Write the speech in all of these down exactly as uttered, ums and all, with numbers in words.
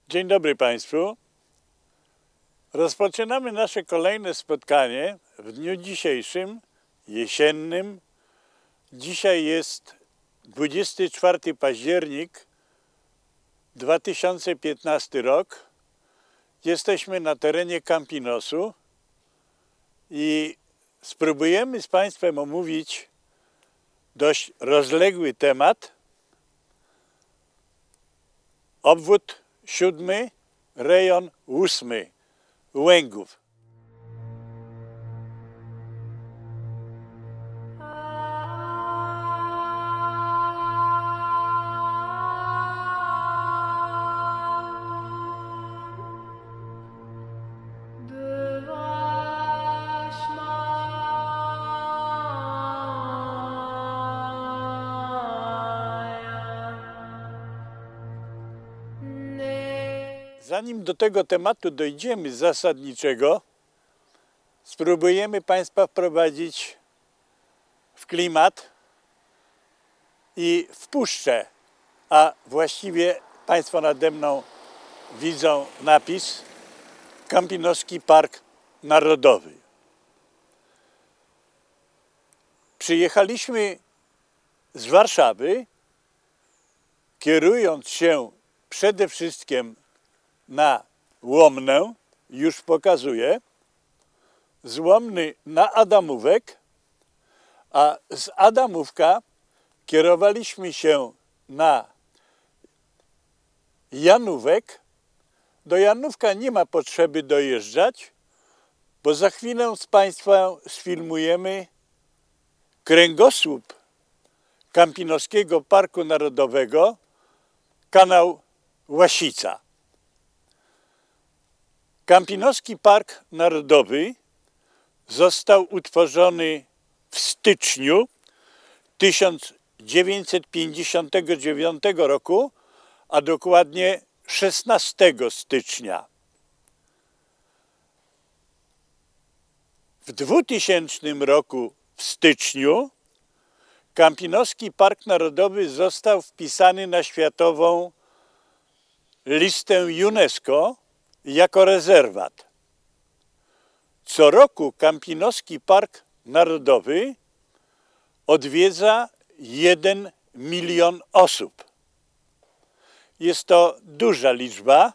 Dzień dobry Państwu. Rozpoczynamy nasze kolejne spotkanie w dniu dzisiejszym, jesiennym. Dzisiaj jest dwudziesty czwarty październik dwa tysiące piętnasty rok. Jesteśmy na terenie Campinosu i spróbujemy z Państwem omówić dość rozległy temat. Obwód siódmy, rejon ósmy, Łęgów. Zanim do tego tematu dojdziemy zasadniczego, spróbujemy Państwa wprowadzić w klimat i w puszczę, a właściwie Państwo nade mną widzą napis Campinoski Park Narodowy. Przyjechaliśmy z Warszawy, kierując się przede wszystkim na Łomnę, już pokazuję, z Łomny na Adamówek, a z Adamówka kierowaliśmy się na Janówek. Do Janówka nie ma potrzeby dojeżdżać, bo za chwilę z Państwem sfilmujemy kręgosłup Campinoskiego Parku Narodowego, kanał Łasica. Campinoski Park Narodowy został utworzony w styczniu tysiąc dziewięćset pięćdziesiątego dziewiątego roku, a dokładnie szesnastego stycznia. W dwutysięcznym roku w styczniu Campinoski Park Narodowy został wpisany na światową listę UNESCO jako rezerwat. Co roku Campinoski Park Narodowy odwiedza jeden milion osób. Jest to duża liczba.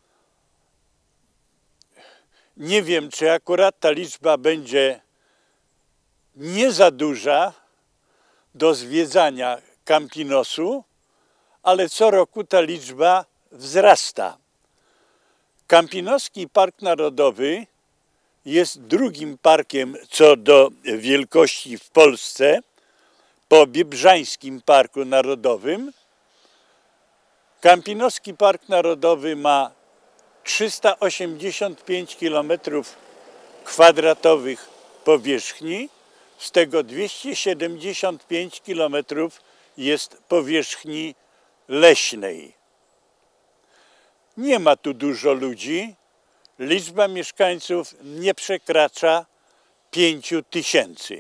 Nie wiem, czy akurat ta liczba będzie nie za duża do zwiedzania Campinosu, ale co roku ta liczba wzrasta. Campinoski Park Narodowy jest drugim parkiem co do wielkości w Polsce po Biebrzańskim Parku Narodowym. Campinoski Park Narodowy ma trzysta osiemdziesiąt pięć kilometrów kwadratowych powierzchni, z tego dwieście siedemdziesiąt pięć kilometrów jest powierzchni leśnej. Nie ma tu dużo ludzi, liczba mieszkańców nie przekracza pięciu tysięcy.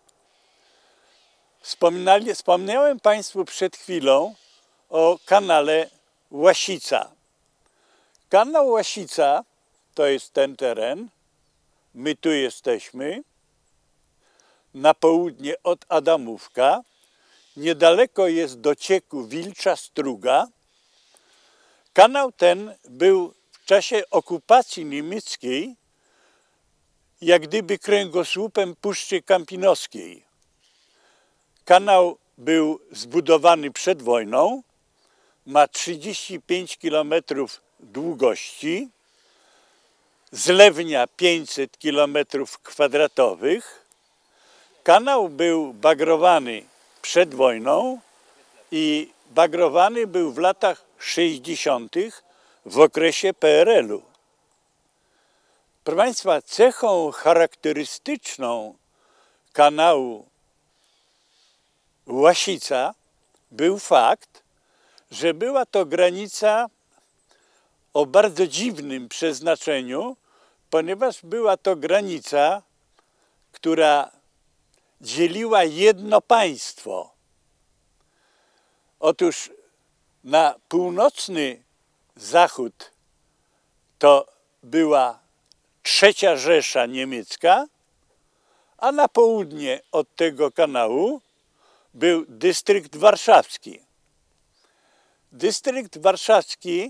Wspomniałem Państwu przed chwilą o kanale Łasica. Kanał Łasica to jest ten teren, my tu jesteśmy, na południe od Adamówka, niedaleko jest docieku Wilcza Struga. Kanał ten był w czasie okupacji niemieckiej jak gdyby kręgosłupem Puszczy Campinoskiej. Kanał był zbudowany przed wojną, ma trzydzieści pięć kilometrów długości, zlewnia pięćset kilometrów kwadratowych. Kanał był bagrowany przed wojną i bagrowany był w latach sześćdziesiątych w okresie P R L u. Proszę Państwa, cechą charakterystyczną kanału Łasica był fakt, że była to granica o bardzo dziwnym przeznaczeniu, ponieważ była to granica, która dzieliła jedno państwo. Otóż na północny zachód to była trzecia Rzesza niemiecka, a na południe od tego kanału był dystrykt warszawski. Dystrykt warszawski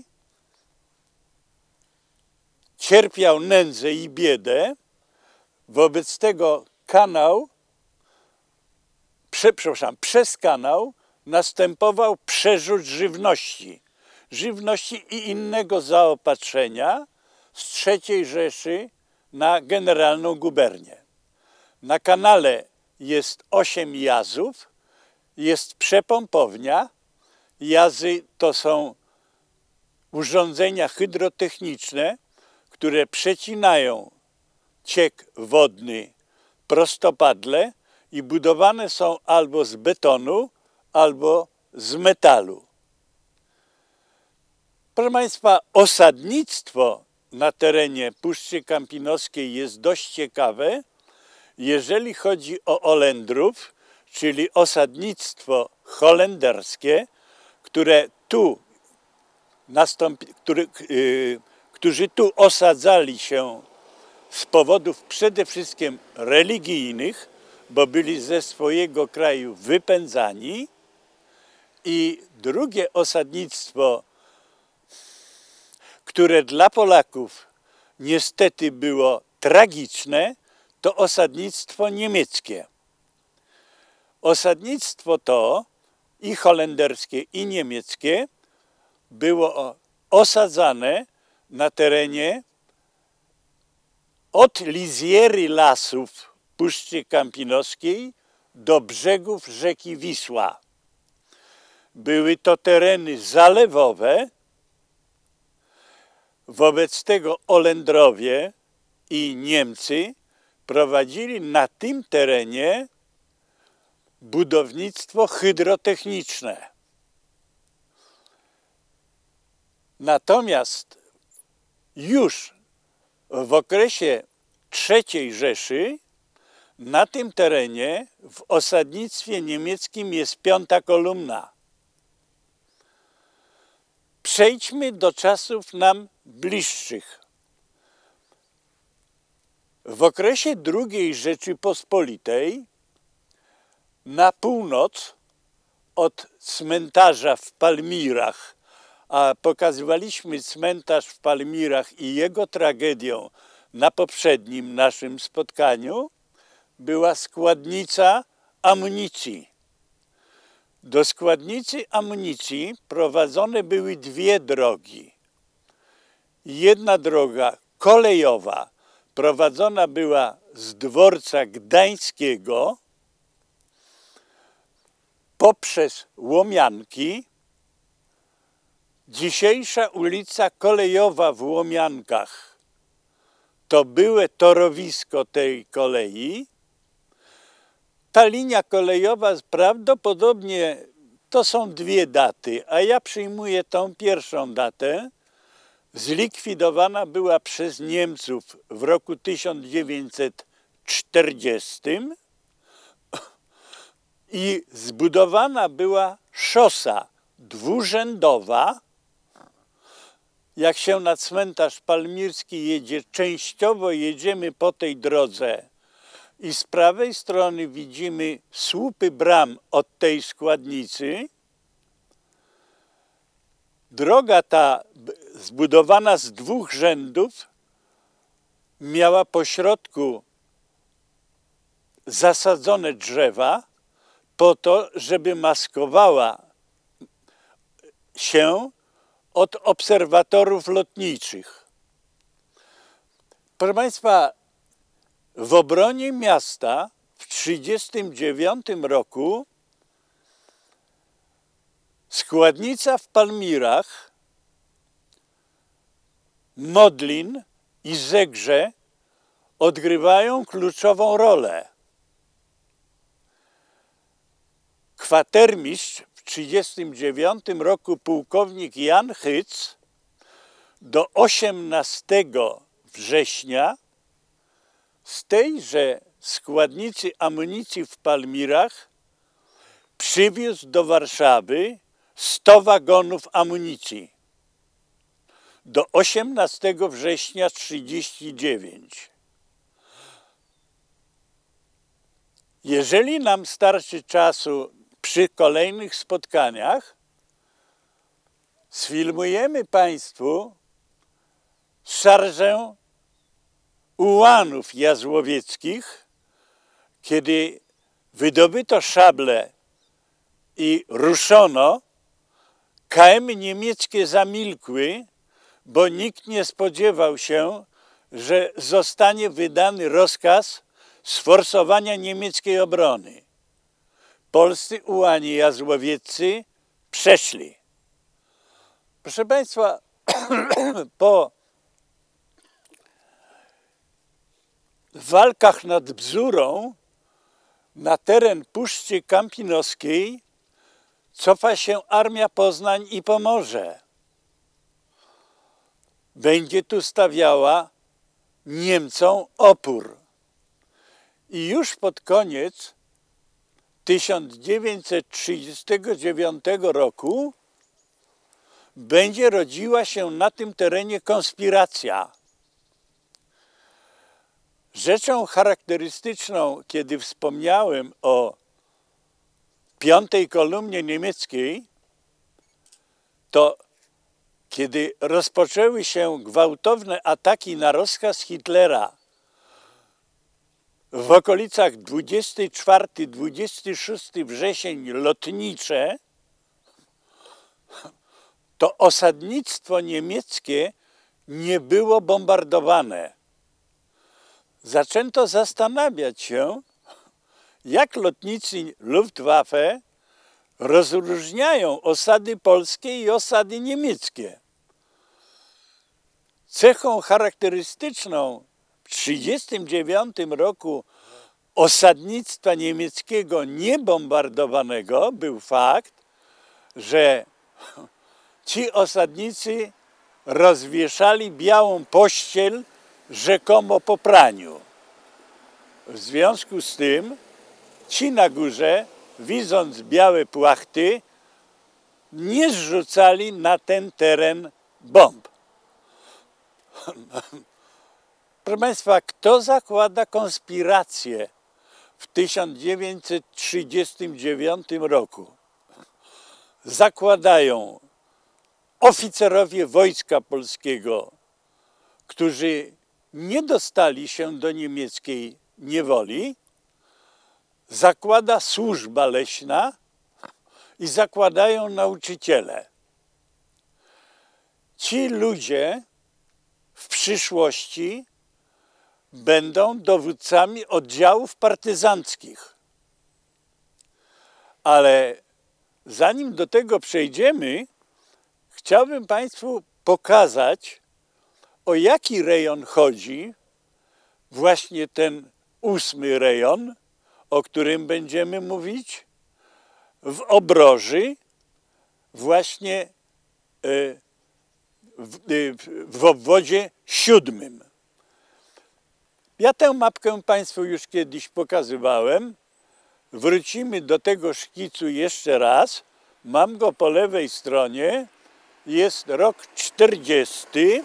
cierpiał nędzę i biedę, wobec tego kanał, prze, przepraszam, przez kanał następował przerzut żywności, żywności i innego zaopatrzenia z trzeciej Rzeszy na generalną gubernię. Na kanale jest osiem jazów, jest przepompownia. Jazy to są urządzenia hydrotechniczne, które przecinają ciek wodny prostopadle i budowane są albo z betonu, albo z metalu. Proszę Państwa, osadnictwo na terenie Puszczy Kampinoskiej jest dość ciekawe, jeżeli chodzi o Olendrów, czyli osadnictwo holenderskie, które tu nastąpi, który, yy, którzy tu osadzali się z powodów przede wszystkim religijnych, bo byli ze swojego kraju wypędzani. I drugie osadnictwo, które dla Polaków niestety było tragiczne, to osadnictwo niemieckie. Osadnictwo to i holenderskie, i niemieckie było osadzane na terenie od liziery lasów Puszczy Kampinoskiej do brzegów rzeki Wisła. Były to tereny zalewowe, wobec tego Olendrowie i Niemcy prowadzili na tym terenie budownictwo hydrotechniczne. Natomiast już w okresie trzeciej Rzeszy na tym terenie w osadnictwie niemieckim jest piąta kolumna. Przejdźmy do czasów nam bliższych. W okresie drugiej Rzeczypospolitej na północ od cmentarza w Palmirach, a pokazywaliśmy cmentarz w Palmirach i jego tragedię na poprzednim naszym spotkaniu, była składnica amunicji. Do składnicy amunicji prowadzone były dwie drogi. Jedna droga kolejowa prowadzona była z dworca gdańskiego poprzez Łomianki. Dzisiejsza ulica Kolejowa w Łomiankach to byłe torowisko tej kolei. Ta linia kolejowa prawdopodobnie to są dwie daty, a ja przyjmuję tą pierwszą datę. Zlikwidowana była przez Niemców w roku tysiąc dziewięćset czterdziestym i zbudowana była szosa dwurzędowa. Jak się na cmentarz palmirski jedzie, częściowo jedziemy po tej drodze i z prawej strony widzimy słupy bram od tej składnicy. Droga ta, zbudowana z dwóch rzędów, miała po środku zasadzone drzewa po to, żeby maskowała się od obserwatorów lotniczych. Proszę Państwa, w obronie miasta w tysiąc dziewięćset trzydziestym dziewiątym roku składnica w Palmirach, Modlin i Zegrze odgrywają kluczową rolę. Kwatermistrz w tysiąc dziewięćset trzydziestym dziewiątym roku pułkownik Jan Hyc do osiemnastego września z tejże składnicy amunicji w Palmirach przywiózł do Warszawy sto wagonów amunicji. do osiemnastego września tysiąc dziewięćset trzydziestego dziewiątego. Jeżeli nam starczy czasu przy kolejnych spotkaniach, sfilmujemy Państwu szarżę ułanów jazłowieckich, kiedy wydobyto szable i ruszono, K M niemieckie zamilkły, bo nikt nie spodziewał się, że zostanie wydany rozkaz sforsowania niemieckiej obrony. Polscy ułani jazłowieccy przeszli. Proszę Państwa, po walkach nad Bzurą na teren Puszczy Kampinoskiej cofa się Armia Poznań i Pomorze. Będzie tu stawiała Niemcom opór. I już pod koniec tysiąc dziewięćset trzydziestego dziewiątego roku będzie rodziła się na tym terenie konspiracja. Rzeczą charakterystyczną, kiedy wspomniałem o piątej kolumnie niemieckiej, to kiedy rozpoczęły się gwałtowne ataki na rozkaz Hitlera w okolicach dwudziestego czwartego dwudziestego szóstego wrzesień lotnicze, to osadnictwo niemieckie nie było bombardowane. Zaczęto zastanawiać się, jak lotnicy Luftwaffe rozróżniają osady polskie i osady niemieckie. Cechą charakterystyczną w tysiąc dziewięćset trzydziestym dziewiątym roku osadnictwa niemieckiego niebombardowanego był fakt, że ci osadnicy rozwieszali białą pościel rzekomo po praniu. W związku z tym ci na górze, widząc białe płachty, nie zrzucali na ten teren bomb. Proszę Państwa, kto zakłada konspirację w tysiąc dziewięćset trzydziestym dziewiątym roku? Zakładają oficerowie Wojska Polskiego, którzy nie dostali się do niemieckiej niewoli, zakłada służba leśna i zakładają nauczyciele. Ci ludzie w przyszłości będą dowódcami oddziałów partyzanckich. Ale zanim do tego przejdziemy, chciałbym Państwu pokazać, o jaki rejon chodzi, właśnie ten ósmy rejon, o którym będziemy mówić, w Obroży, właśnie w, w obwodzie siódmym. Ja tę mapkę Państwu już kiedyś pokazywałem. Wrócimy do tego szkicu jeszcze raz. Mam go po lewej stronie. Jest rok czterdziesty.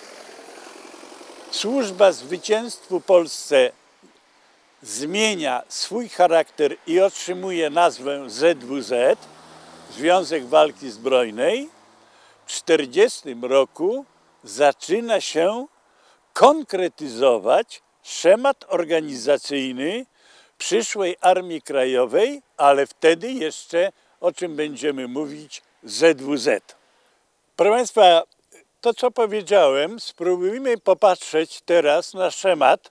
Służba Zwycięstwu Polsce zmienia swój charakter i otrzymuje nazwę Z W Z, Związek Walki Zbrojnej. W czterdziestym roku zaczyna się konkretyzować schemat organizacyjny przyszłej Armii Krajowej, ale wtedy jeszcze, o czym będziemy mówić, Z W Z. Proszę Państwa, to co powiedziałem, spróbujmy popatrzeć teraz na schemat.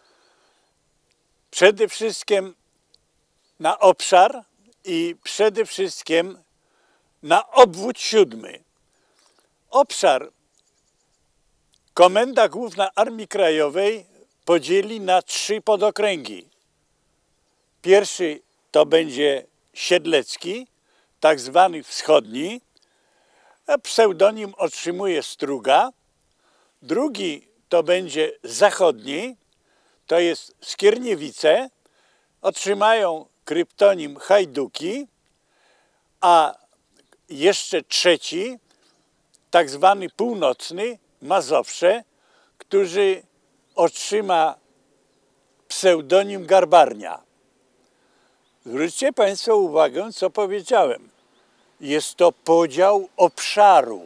Przede wszystkim na obszar i przede wszystkim na obwód siódmy. Obszar Komenda Główna Armii Krajowej podzieli na trzy podokręgi. Pierwszy to będzie Siedlecki, tak zwany wschodni, a pseudonim otrzymuje Struga. Drugi to będzie zachodni, to jest Skierniewice, otrzymają kryptonim Hajduki, a jeszcze trzeci, tak zwany północny, Mazowsze, który otrzyma pseudonim Garbarnia. Zwróćcie Państwo uwagę, co powiedziałem. Jest to podział obszaru.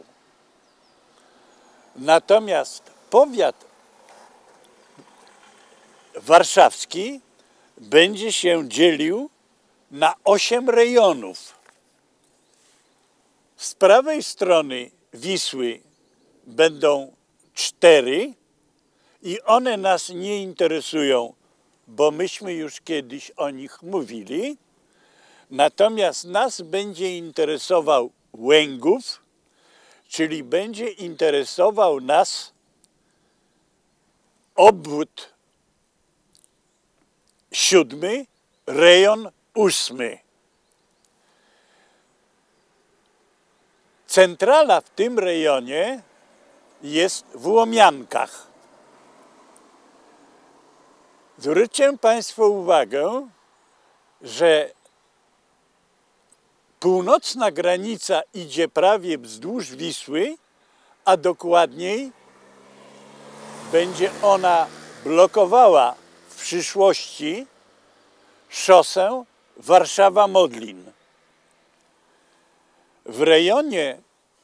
Natomiast powiat warszawski będzie się dzielił na osiem rejonów. Z prawej strony Wisły będą cztery i one nas nie interesują, bo myśmy już kiedyś o nich mówili. Natomiast nas będzie interesował Łęgów, czyli będzie interesował nas obwód siódmy, rejon ósmy. Centrala w tym rejonie jest w Łomiankach. Zwróćcie Państwo uwagę, że północna granica idzie prawie wzdłuż Wisły, a dokładniej będzie ona blokowała w przyszłości szosę Warszawa-Modlin. W rejonie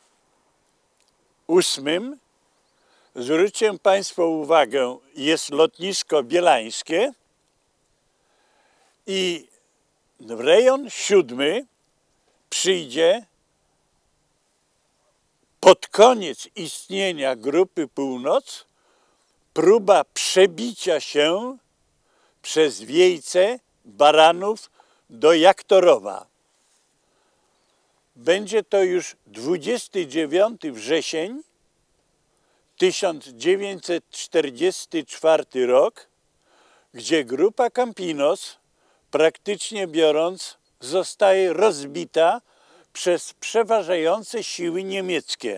ósmym, zwróćcie Państwo uwagę, jest lotnisko bielańskie i w rejon siódmy przyjdzie pod koniec istnienia Grupy Północ próba przebicia się przez Wiejce, Baranów do Jaktorowa. Będzie to już dwudziesty dziewiąty września tysiąc dziewięćset czterdziesty czwarty rok, gdzie grupa Campinos, praktycznie biorąc, zostaje rozbita przez przeważające siły niemieckie.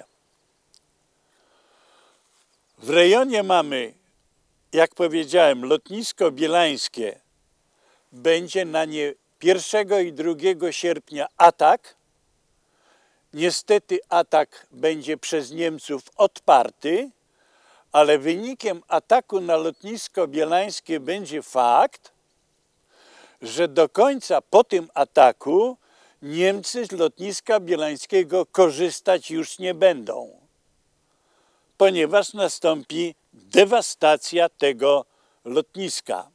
W rejonie mamy, jak powiedziałem, lotnisko bielańskie. Będzie na nie pierwszego i drugiego sierpnia atak. Niestety atak będzie przez Niemców odparty, ale wynikiem ataku na lotnisko bielańskie będzie fakt, że do końca po tym ataku Niemcy z lotniska bielańskiego korzystać już nie będą, ponieważ nastąpi dewastacja tego lotniska.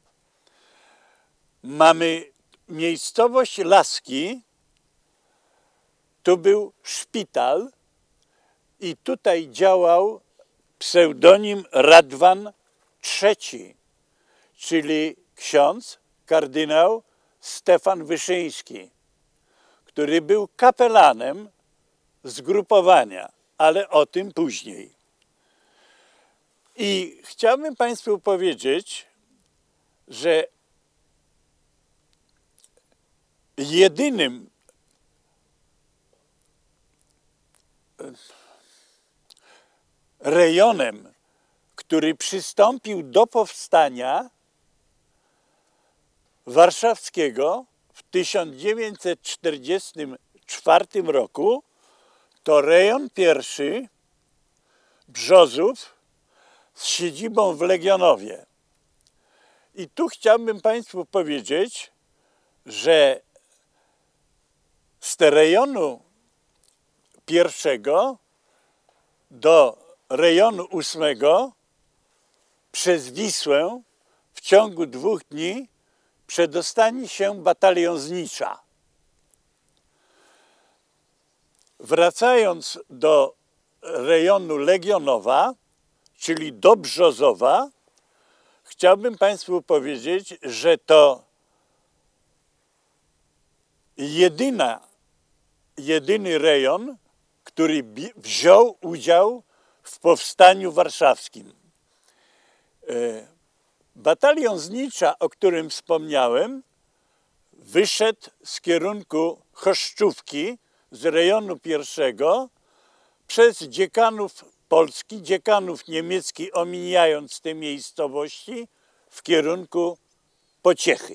Mamy miejscowość Laski, tu był szpital i tutaj działał pseudonim Radwan trzeci, czyli ksiądz, kardynał Stefan Wyszyński, który był kapelanem zgrupowania, ale o tym później. I chciałbym Państwu powiedzieć, że jedynym rejonem, który przystąpił do powstania warszawskiego w tysiąc dziewięćset czterdziestym czwartym roku, to rejon pierwszy Brzozów z siedzibą w Legionowie. I tu chciałbym Państwu powiedzieć, że z rejonu pierwszego do rejonu ósmego przez Wisłę w ciągu dwóch dni przedostanie się batalion Znicza. Wracając do rejonu Legionowa, czyli do Brzozowa, chciałbym Państwu powiedzieć, że to jedyna, jedyny rejon, który wziął udział w powstaniu warszawskim. Batalion Znicza, o którym wspomniałem, wyszedł z kierunku Choszczówki z rejonu pierwszego przez dziekanów Polski, dziekanów niemiecki, omijając te miejscowości w kierunku Pociechy.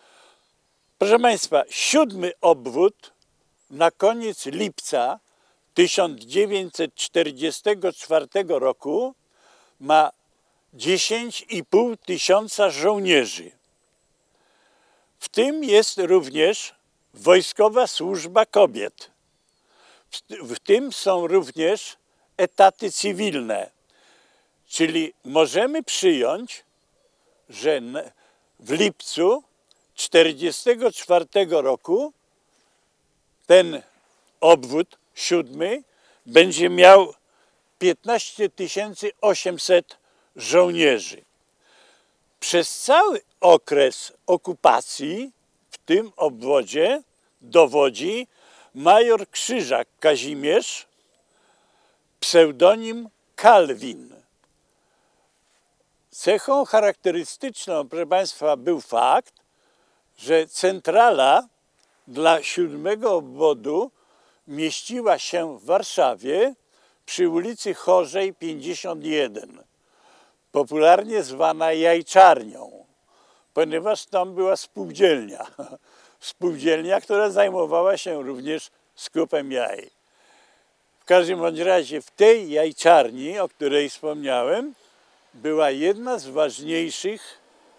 Proszę Państwa, siódmy obwód na koniec lipca tysiąc dziewięćset czterdziestego czwartego roku ma dziesięć i pół tysiąca żołnierzy. W tym jest również Wojskowa Służba Kobiet. W tym są również etaty cywilne. Czyli możemy przyjąć, że w lipcu tysiąc dziewięćset czterdziestego czwartego roku ten obwód siódmy będzie miał piętnaście tysięcy osiemset żołnierzy. Przez cały okres okupacji w tym obwodzie dowodzi major Krzyżak Kazimierz, pseudonim Kalwin. Cechą charakterystyczną, proszę Państwa, był fakt, że centrala dla siódmego obwodu mieściła się w Warszawie przy ulicy Chorzej pięćdziesiąt jeden, popularnie zwana Jajczarnią, ponieważ tam była spółdzielnia. Spółdzielnia, która zajmowała się również skupem jaj. W każdym bądź razie w tej jajczarni, o której wspomniałem, była jedna z ważniejszych,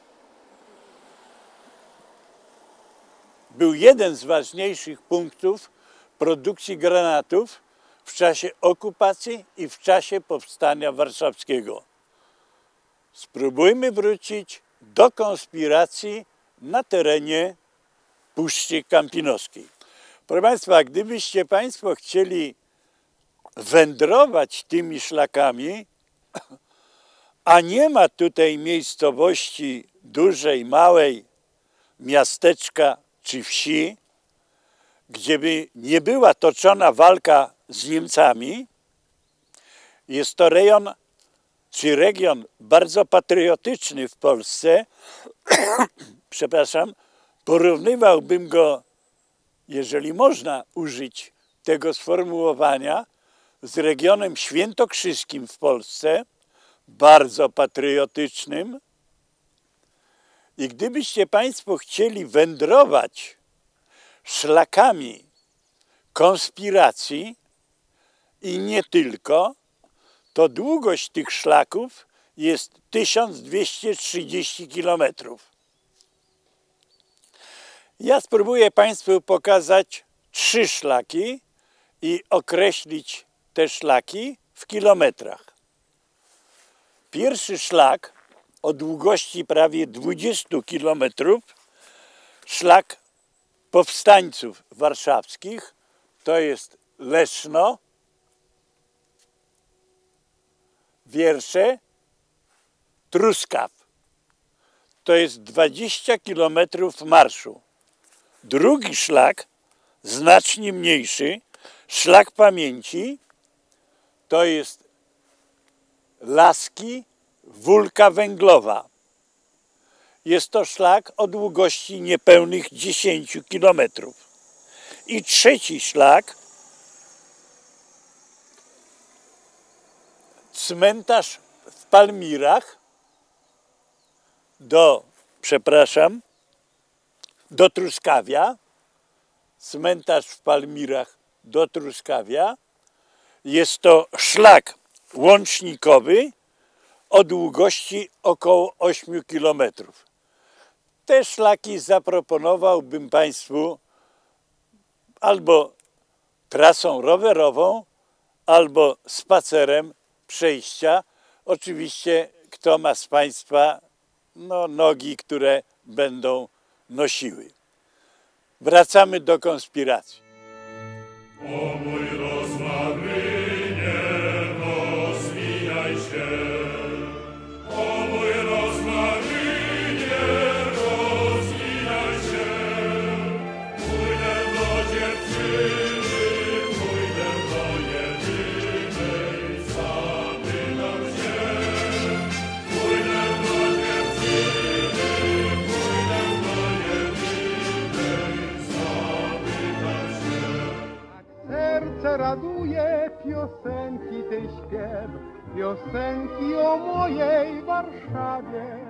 był jeden z ważniejszych punktów produkcji granatów w czasie okupacji i w czasie powstania warszawskiego. Spróbujmy wrócić do konspiracji na terenie Puszczy Kampinoskiej. Proszę Państwa, gdybyście Państwo chcieli wędrować tymi szlakami, a nie ma tutaj miejscowości dużej, małej, miasteczka czy wsi, gdzie by nie była toczona walka z Niemcami, jest to rejon czy region bardzo patriotyczny w Polsce, przepraszam, porównywałbym go, jeżeli można użyć tego sformułowania, z regionem świętokrzyskim w Polsce, bardzo patriotycznym. I gdybyście Państwo chcieli wędrować szlakami konspiracji i nie tylko, to długość tych szlaków jest tysiąc dwieście trzydzieści kilometrów. Ja spróbuję Państwu pokazać trzy szlaki i określić te szlaki w kilometrach. Pierwszy szlak o długości prawie dwudziestu kilometrów, szlak powstańców warszawskich, to jest Leszno, Wiersze, Truskaw. To jest dwadzieścia kilometrów marszu. Drugi szlak, znacznie mniejszy, szlak pamięci, to jest Laski, Wólka Węglowa. Jest to szlak o długości niepełnych dziesięciu kilometrów. I trzeci szlak, cmentarz w Palmirach do, przepraszam, do Truskawia, cmentarz w Palmirach do Truskawia. Jest to szlak łącznikowy o długości około ośmiu kilometrów. Te szlaki zaproponowałbym Państwu albo trasą rowerową, albo spacerem przejścia. Oczywiście kto ma z Państwa no, nogi, które będą nosiły. Wracamy do konspiracji. O mój rozmarynie, rozwijaj się. O mój rozmarynie, rozwijaj się. Pójdę do dziewczyny, pójdę do jedynej, zapytam się. Pójdę do dziewczyny, pójdę do jedynej, zapytam się. Serce raduje, piosenki tej śpiew, piosenki o mojej Warszawie.